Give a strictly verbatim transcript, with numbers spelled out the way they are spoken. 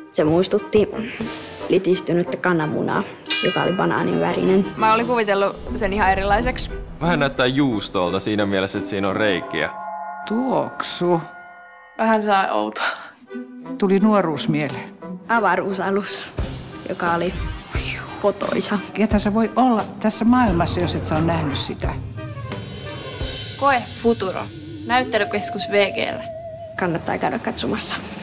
Se muistutti litistynyttä kananmunaa, joka oli banaanin värinen. Mä olin kuvitellut sen ihan erilaiseksi. Vähän näyttää juustolta siinä mielessä, että siinä on reikiä. Tuoksu. Vähän saa outoa. Tuli nuoruus mieleen. Avaruusalus, joka oli kotoisa. Ketä se voi olla tässä maailmassa, jos et sä ole nähnyt sitä? WeeGee Futuro. Näyttelykeskus V G:llä. Kannattaa käydä katsomassa.